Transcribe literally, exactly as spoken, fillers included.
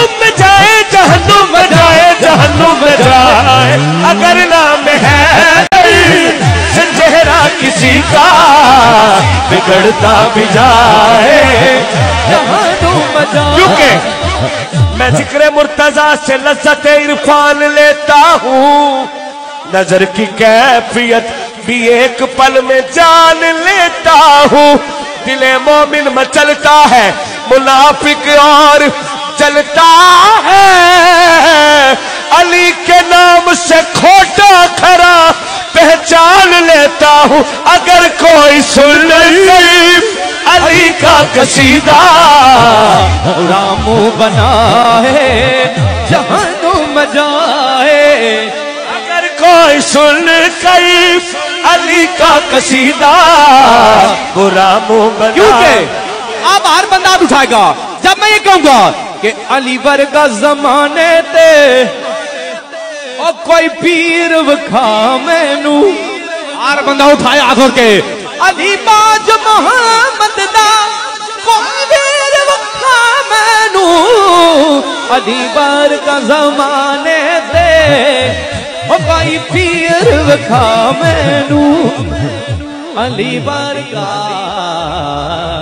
जहन्नुम में जाए जहन्नुम में जाए जहन्नुम में जाए अगर नाम है चेहरा किसी का बिगड़ता भी जाए जहन्नुम में जाए। क्योंकि मैं जिक्र मुर्तजा से लज्जत इरफान लेता हूँ, नजर की कैफियत भी एक पल में जान लेता हूँ। दिले मोमिन मचलता है मुनाफिक और चलता है, अली के नाम से खोटा खरा पहचान लेता हूँ। अगर कोई सुन ले अली का कसीदा रामू बना है जहन्नुम जाए। अगर कोई सुन कई अली का कसीदा वो रामू बना। क्योंकि अब हर बंदा उठाएगा जब मैं ये कहूंगा कि अली वर्गा जमाने ते और कोई पीर वखा मैनू, हर बंदा उठाए हाथ के अली बाज मोहम्मद दा कोई पीर वखा मैनू, अली वर्गा जमाने ते और कोई पीर वखा मैनू, अली वर्गा